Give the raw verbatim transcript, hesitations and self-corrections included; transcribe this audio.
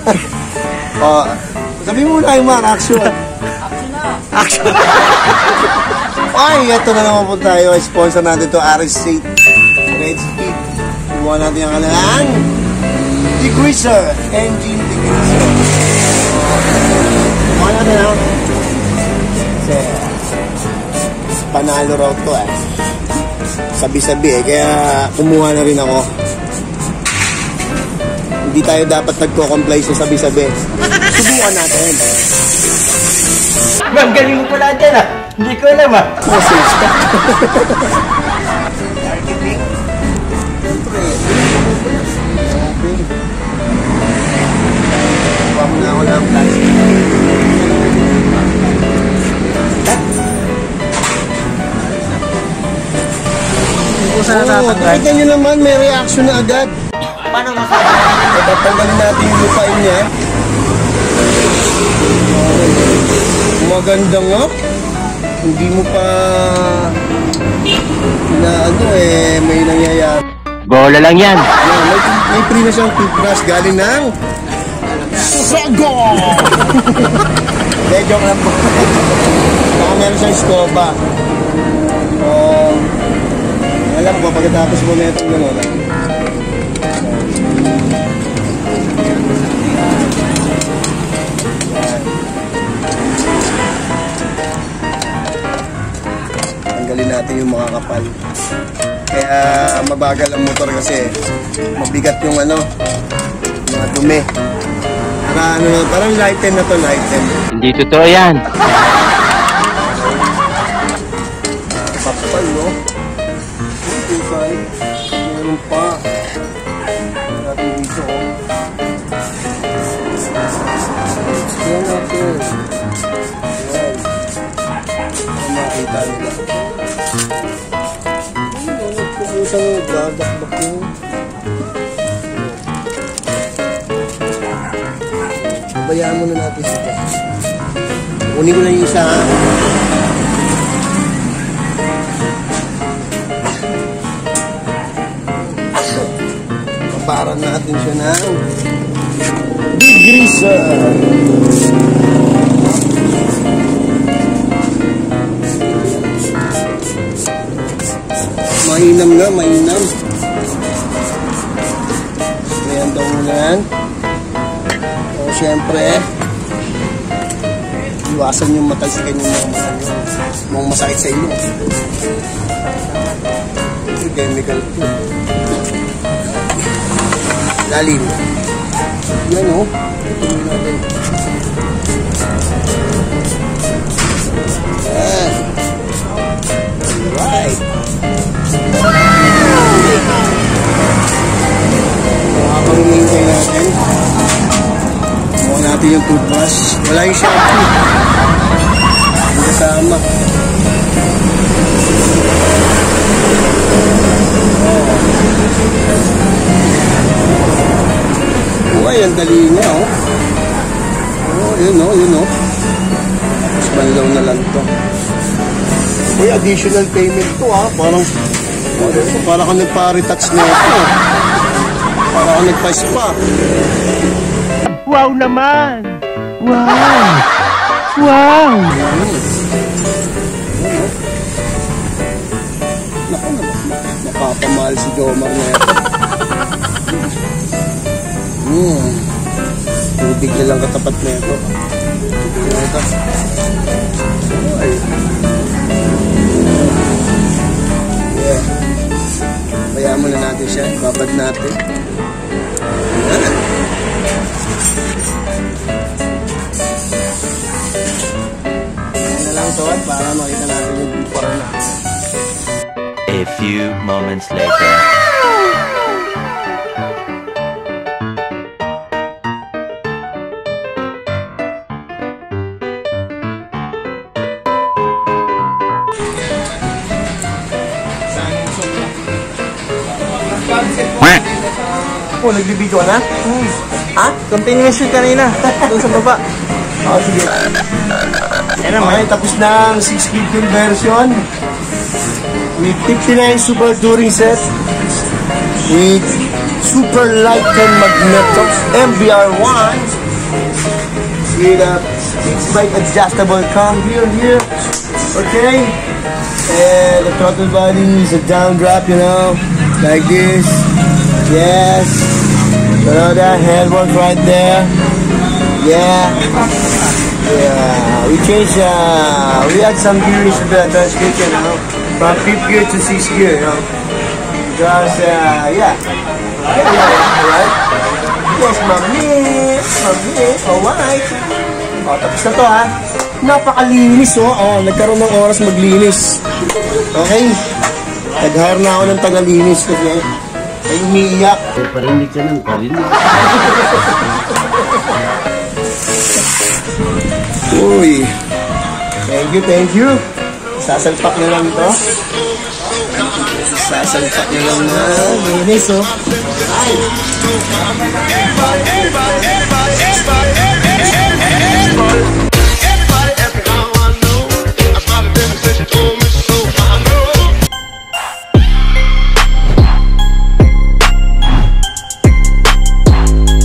Oh, sabi mo na yung mga action. Action na! Action! Ay, ito na naman po tayo. Sponsor natin to R S eight Red Speed. Ibuha natin ang kanilang degreaser. Engine degreaser. Ibuha natin ha. Kasi panalo raw to eh. Sabi-sabi eh. Kaya kumuha na rin ako. Hindi tayo dapat nagko-comply sa sabi-sabi. Subukan natin. Ang galing mo pala dyan ah. Hindi ko alam ah. Message ka. Huwag na ako ng plastic. Hindi ko sana Oo, tatanggal. nakita nyo naman, may reaction na agad. Paano masama? Tatanggalin natin yung lupain niya. Maganda nga. Hindi mo pa na ano eh, may nangyayari. Bola lang yan. Yan, may, may free na siyang toothbrush galing ng Sogo! Hindi, joke lang po. Baka meron siyang scoba. So, alam ko, pagkatapos mo na itong gano'n. Tanggalin natin yung mga kapal. Kaya mabagal ang motor kasi mabigat yung ano, mga dumi. Para ano, parang lighten na to, lighten. Hindi totoo yan. Kapal, no? Okay, meron pa. Natin dito, oh. Yan natin. Yan. Para makita nila. Ayun, nagpumusang dadakbak yun. Bayaan muna natin sila. Kunin ko lang yung isa, ha? Kaparan natin siya ng degreaser. Mainam nga, mainam. Ayan daw muna yan. O, syempre, iwasan yung matalsikan yung mga mata nyo. Mga masakit sa inyo. Ito, chemical po. Lalim. Yan, o. Ito natin. Yan. Alright. Habang hinihintay natin, buka natin yung toothbrush. Wala yung shampoo. Hindi kasama. Oh. Uy, ang dali niya, oh. Oh, yun, oh, yun, oh. Tapos banlaw na lang to. Uy, additional payment to, ah. Parang, para ka nagpa-retouch na ito. Para ka nagpa-spa. Wow naman! Wow! Wow! Naku naman, napapamahal si Jomar na ito. Hmm. Tubig na lang katapat na ito. Tubig na ito. Ay. Yeah. Bayaan muna natin siya. Babad natin. Ayan. Ayan na lang to para makita natin yung bukara na. A few moments later. Oh, nagbibideo ka na? Hmm. Ha? Company shoot kanina. Doon sa baba. Oh, sige. Yan naman. Okay, tapos na ang six speed conversion with fifty-nine Super Touring set with Super Lighten Magneto M V R one See the six bike adjustable come here, here. Okay. And the throttle body is a down drop, you know, like this. Yes. So that handboard right there. Yeah. Yeah. We changed, uh, we had some gears to the transmission, you know, from fifth gear to sixth gear, you know. Because, uh, yeah. Yeah, yeah, right? Yes, mami. Mami. Alright. O, tapos na to, ha. Napakalinis, oh. Oh, nagkaroon ng oras maglinis. Okay? Nag-hire na ako ng tagalinis kasi ay umiiyak. Parinig ka ng parinig. Uy. Thank you, thank you. Sasalpak na lang ito. Sasalpak na lang na. Linis, oh. Ay.